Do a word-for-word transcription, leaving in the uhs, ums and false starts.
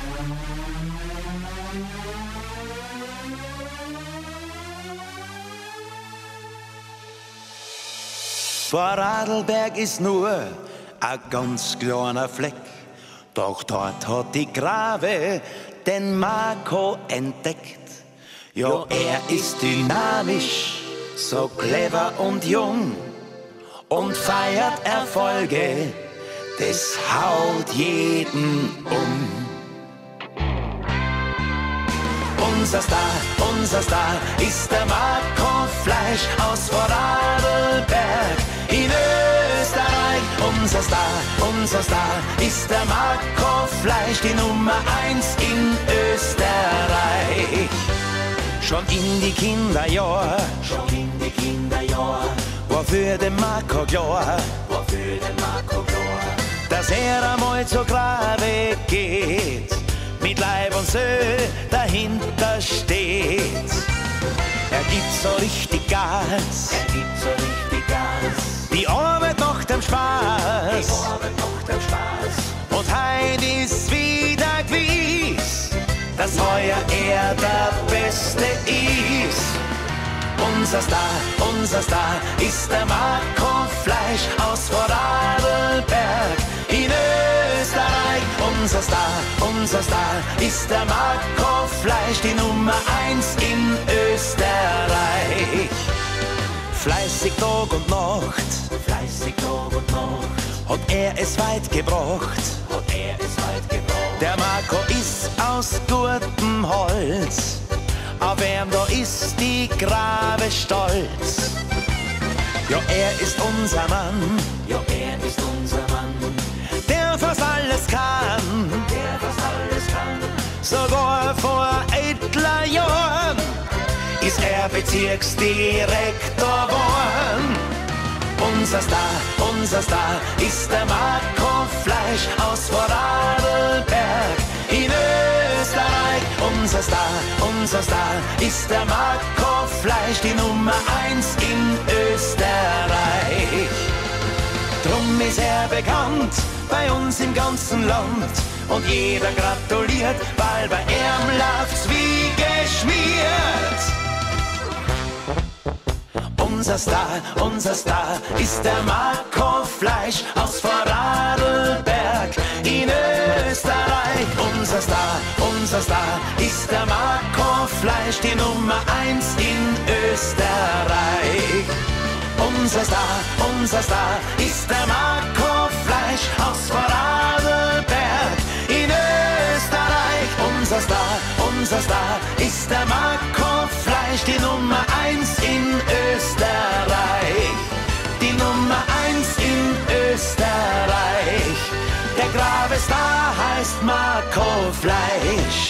Vorarlberg ist nur ein ganz kleiner Fleck, doch dort hat die Grave den Marco entdeckt. Ja, er ist dynamisch, so clever und jung und feiert Erfolge, das haut jeden um. Unser Star, unser Star ist der Marco Fleisch aus Vorarlberg in Österreich. Unser Star, unser Star ist der Marco Fleisch, die Nummer eins in Österreich. Schon in die Kinderjahr, schon in die Kinderjahr, war für den Marco klar, war für den Marco klar, dass er einmal zur Grave geht, mit Leib und Seele dahinter steht. Er gibt so richtig Gas, er gibt so richtig Gas. Die Arbeit macht ihm Spaß, die Arbeit macht ihm Spaß. Und heut ist wieder gewiss, dass heuer er der Beste ist. Unser Star, unser Star ist der Marco Fleisch aus Vorarlberg in Österreich. Unser Star, unser Star ist der Marco Fleisch, die Nummer eins in Österreich. Fleißig Tag und Nacht, fleißig Tag und Nacht, hat er es weit gebracht, hat er es weit gebracht. Der Marco ist aus gutem Holz, auf ihm da ist die Grave stolz. Ja, er ist unser Mann, ja, er ist unser Mann, der fast alles kann, der fast alles kann. Sogar vor etler Jahren ist er Bezirksdirektor geworden. Unser Star, unser Star ist der Marco Fleisch aus Vorarlberg in Österreich. Unser Star, unser Star ist der Marco Fleisch, die Nummer eins in Österreich. Drum ist er bekannt bei uns im ganzen Land und jeder gratuliert, weil bei ihm läuft's wie geschmiert. Unser Star, unser Star ist der Marco Fleisch aus Vorarlberg in Österreich. Unser Star, unser Star ist der Marco Fleisch, die Nummer eins in Österreich. Unser Star, unser Star ist der Marco Fleisch aus Vorarlberg in Österreich. Unser Star, unser Star ist der Marco Fleisch, die Nummer eins in Österreich. Die Nummer eins in Österreich. Der Gravestar heißt Marco Fleisch.